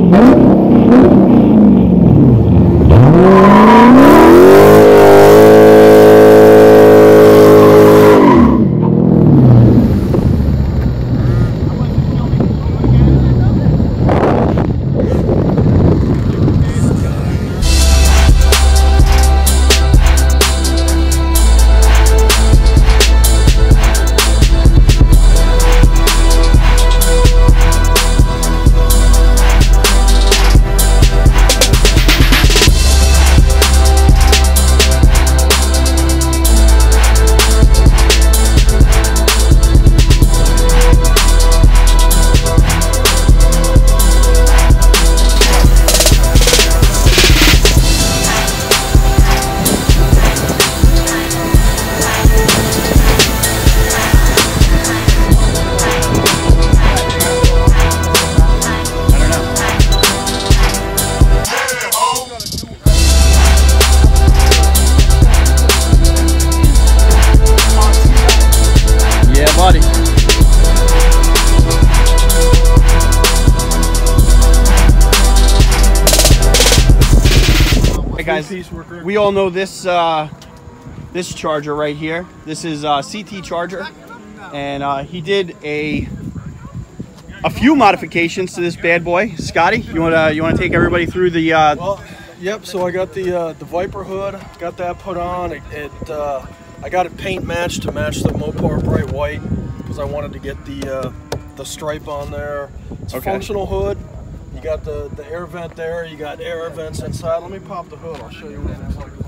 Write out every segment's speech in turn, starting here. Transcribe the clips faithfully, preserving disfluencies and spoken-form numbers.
Guys, we all know this uh, this charger right here. This is uh, C T Charger, and uh, he did a a few modifications to this bad boy. Scotty, you want to you want to take everybody through the? Uh, well, yep. So I got the uh, the Viper hood, got that put on. It, it uh, I got it paint matched to match the Mopar bright white because I wanted to get the uh, the stripe on there. It's a okay. functional hood. You got the, the air vent there, you got air vents inside. Let me pop the hood, I'll show you what it looks like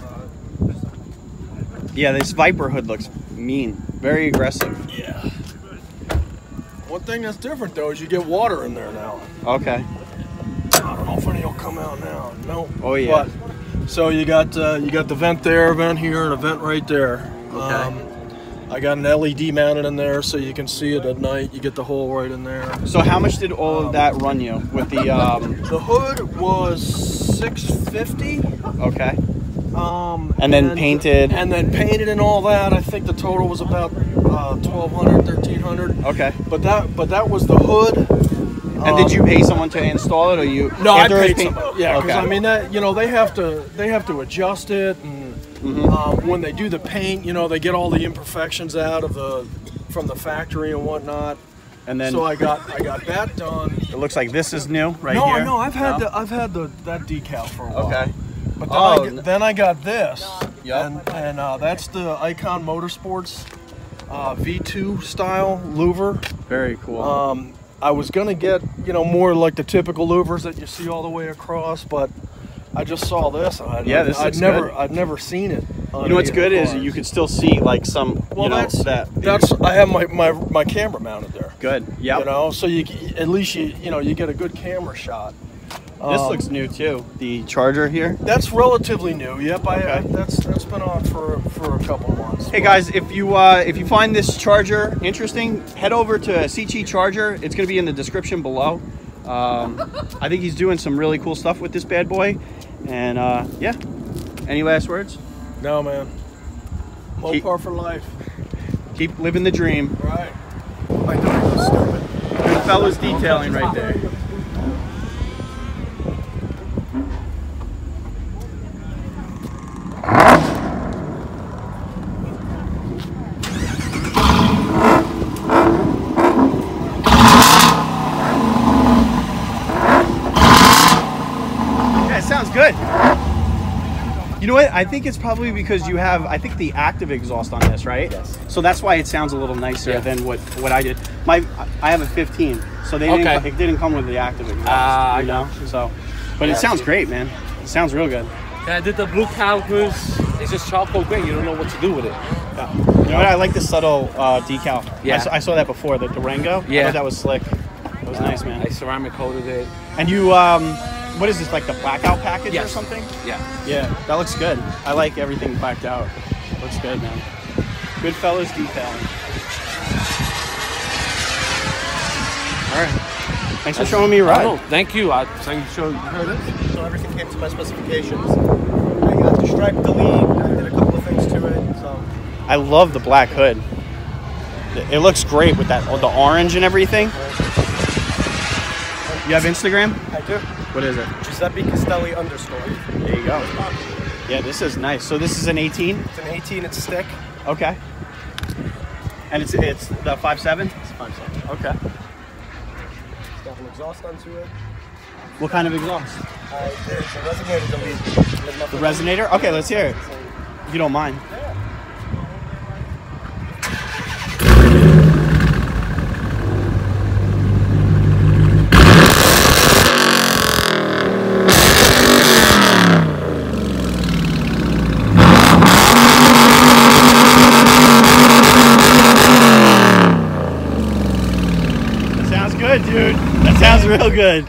on the inside. Yeah, this Viper hood looks mean, very aggressive. Yeah. One thing that's different though is you get water in there now. Okay. I don't know if any will come out now. No. Oh yeah. But, so you got uh, you got the vent there, vent here, and a vent right there. Okay. Um, I got an L E D mounted in there so you can see it at night. You get the hole right in there. So how much did all of that run you with the um the hood was six fifty. Okay. Um and then and, painted and then painted and all that. I think the total was about uh twelve hundred, thirteen hundred. Okay. But that but that was the hood. And um, did you pay someone to install it, or you? No, I paid paint somebody. Yeah, because okay. I mean that you know they have to they have to adjust it and. Mm-hmm. um, when they do the paint, you know, they get all the imperfections out of the from the factory and whatnot. And then so I got I got that done. It looks like this is new right no, here. No, no, I've had no? the I've had the that decal for a while. Okay. But then, oh, I, then I got this. Yep. And and uh, that's the Icon Motorsports uh, V two style louver. Very cool. Um, I was gonna get you know more like the typical louvers that you see all the way across, but I just saw this. And I'd, yeah, this I'd looks never, good. I'd never seen it. You know what's good is you can still see like some. Well, you know, that's that. That's I have my, my my camera mounted there. Good. Yeah. You know, so you at least you you know you get a good camera shot. This um, looks new too. The charger here. That's relatively new. Yep, I, okay. I that's that's been on for for a couple months. Hey guys, if you uh, if you find this charger interesting, head over to C T Charger. It's going to be in the description below. Um, I think he's doing some really cool stuff with this bad boy. And uh, yeah, any last words? No, man. Mopar for life. Keep living the dream. Right. My daughter was stupid. Good fellas detailing right there. Sounds good. You know what? I think it's probably because you have, I think the active exhaust on this, right? Yes. So that's why it sounds a little nicer yeah. than what what I did. My, I have a fifteen, so they okay. didn't, it didn't come with the active exhaust. Ah, uh, you know. So, but yeah, it sounds great, man. It sounds real good. Yeah, I did the blue calipers. It's just charcoal gray. You don't know what to do with it. Yeah. You know what? I like the subtle uh, decal. Yeah. I saw, I saw that before, the Durango. Yeah. I thought that was slick. That was uh, nice, man. I ceramic coated it. And you, um, what is this, like the blackout package yes. or something? Yeah. Yeah, that looks good. I like everything blacked out. Looks good, man. Good fellas detailing. All right. Thanks for showing me a ride. Oh, thank you. I thank you. Show you heard it. So everything came to my specifications. I got the stripe delete. I did a couple of things to it. So I love the black hood. It looks great with that, the orange and everything. You have Instagram? I do. What is it? Giuseppe Castelli underscore. There you go. Yeah, this is nice. So this is an eighteen? It's an eighteen inch stick. Okay. And it's it's the five seven? It's five seven. Okay. It's got an exhaust onto it. What kind of exhaust? Uh, there's a resonator delete. The resonator? Okay, let's hear it. If you don't mind. Good, dude. That sounds real good.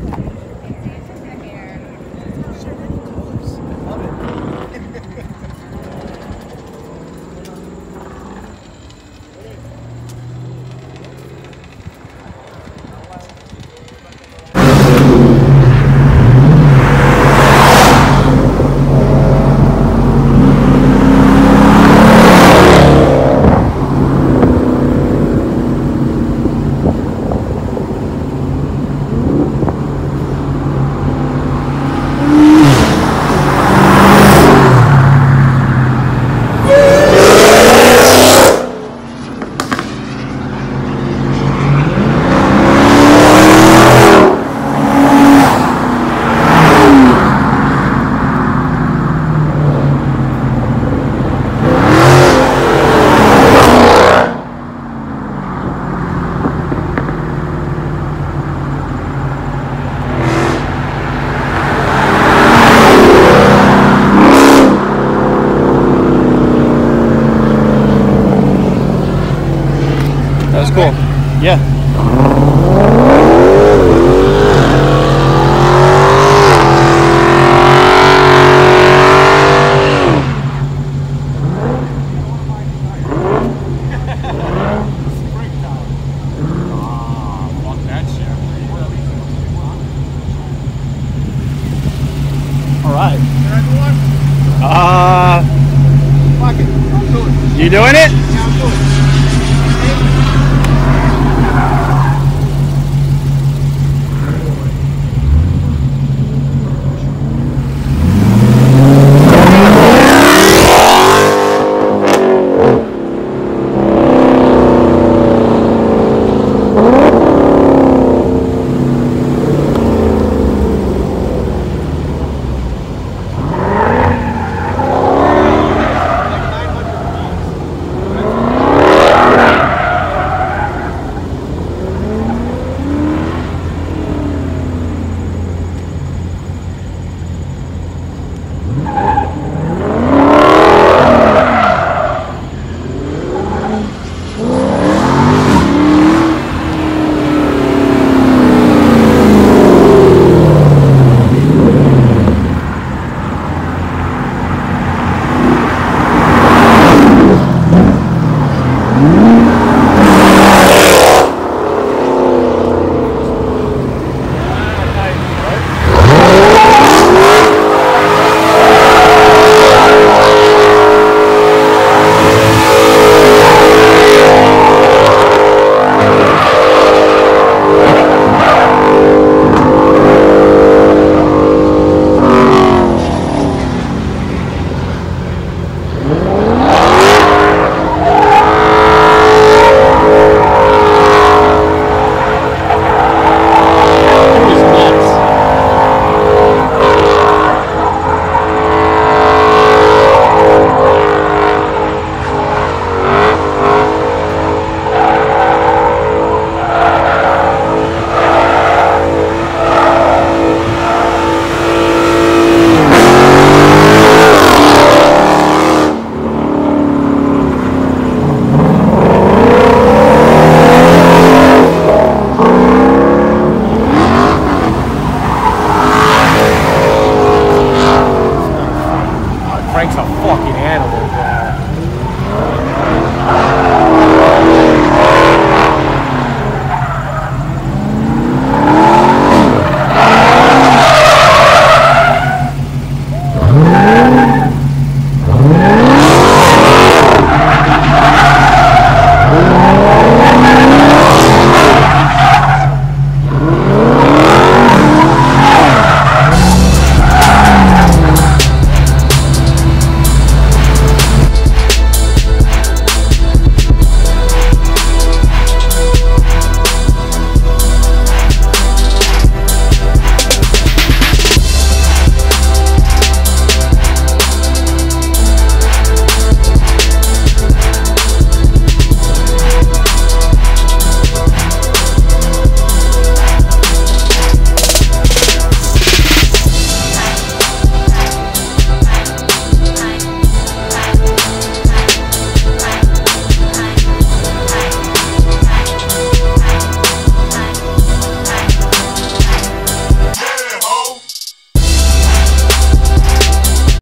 That was cool. Yeah. All right. Uh, you doing it?